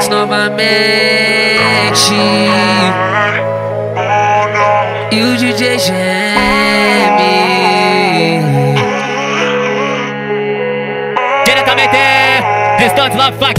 Marcos novamente. E o DJ geme. Diretamente distante Love Funk.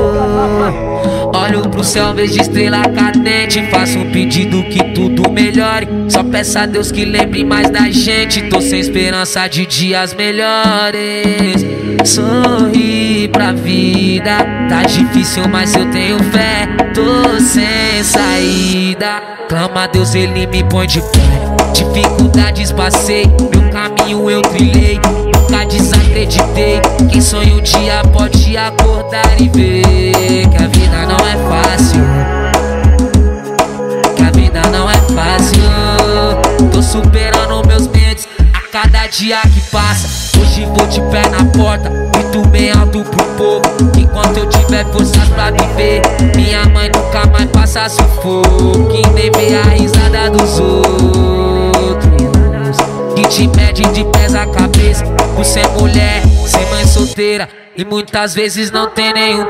Olho pro céu, vejo estrela cadente. Faço um pedido que tudo melhore. Só peço a Deus que lembre mais da gente. Tô sem esperança de dias melhores. Sorri pra vida. Tá difícil, mas eu tenho fé. Tô sem saída. Clama a Deus, Ele me põe de pé. Dificuldades passei, meu caminho eu trilhei. Nunca desacreditei. Quem sonha um dia pode acordar e ver que a vida não é fácil. Que a vida não é fácil. Tô superando meus medos a cada dia que passa. Hoje vou de pé na porta, grito bem alto pro povo. Enquanto eu tiver forças pra viver, minha mãe nunca mais passa sufoco. Que nem vê a risada dos outros, que te mede de pés a cabeça. Por ser mulher, ser mãe solteira, e muitas vezes não tem nenhum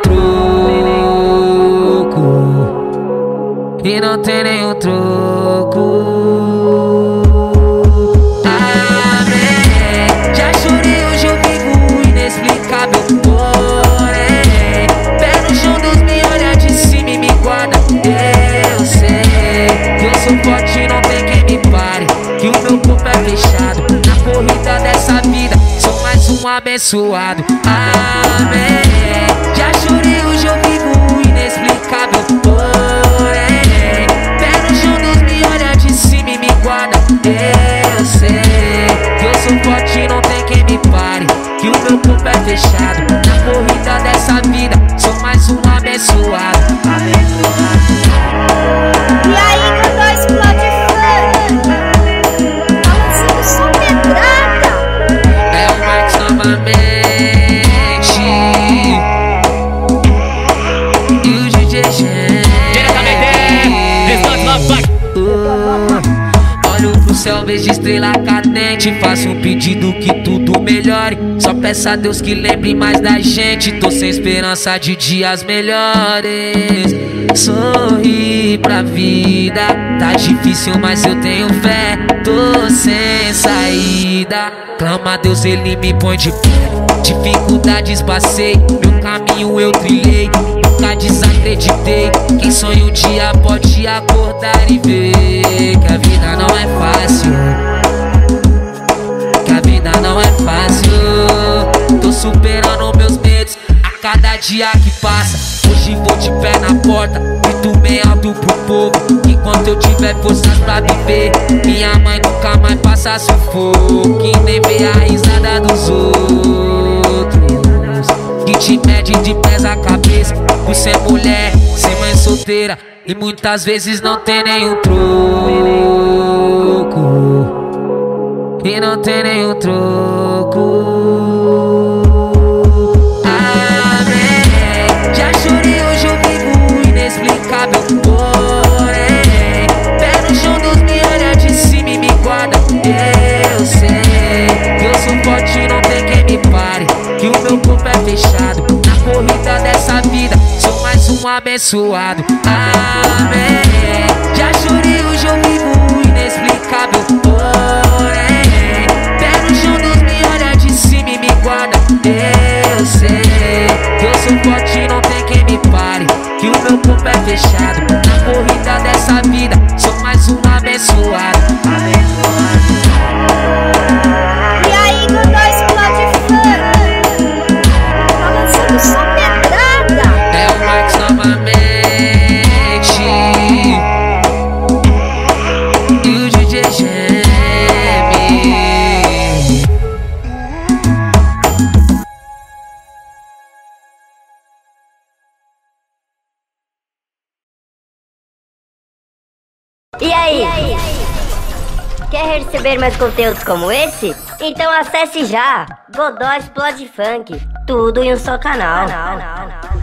troco. E não tem nenhum troco. Abençoado, amém. Já chorei, hoje eu vivo inexplicável, porém pé no chão, Deus me olha de cima e me guarda. Eu sei que eu sou forte, não tem quem me pare, que o meu corpo é fechado. Na corrida dessa vida, sou mais um abençoado. E aí, quando eu explode funk, balançando só pedrada. É o Marcos novamente. E o DJ Diretamente distante Love Funk. Olho pro céu, vejo estrela cadente. Faço um pedido que tudo melhore. Só peço a Deus que lembre mais da gente. Tô sem esperança de dias melhores. Sorri pra vida. Tá difícil, mas eu tenho fé. Tô sem saída. Clama a Deus, Ele me põe de pé. Dificuldades passei, meu caminho eu trilhei. Nunca desacreditei. Quem sonha um dia pode acordar e ver que a vida não é fácil. Que a vida não é fácil. Tô superando meus medos a cada dia que passa. Hoje vou de pé na porta, grito bem alto pro povo. Enquanto eu tiver forças pra viver, minha mãe nunca mais passa sufoco. Que nem vê a risada dos outros, que te mede de pés a cabeça. Por ser mulher, ser mãe solteira, e muitas vezes não tem nenhum troco. E não tem nenhum troco. Porém, pé no chão, Deus me olha de cima e me guarda. Eu sei que eu sou forte, não tem quem me pare, que o meu corpo é fechado. Na corrida dessa vida, sou mais um abençoado, amém. Já chorei, hoje eu vivo inexplicável, porém pé no chão, Deus me olha de cima e me guarda. Eu sei que eu sou forte, não tem quem me pare, que o meu corpo é fechado. Na corrida dessa vida, sou mais um abençoado. E aí, quando eu explode funk, balançando só pedrada. É o Marcos novamente. E o DJ geme. E aí? Quer receber mais conteúdos como esse? Então acesse já Godó Explode Funk, tudo em um só canal.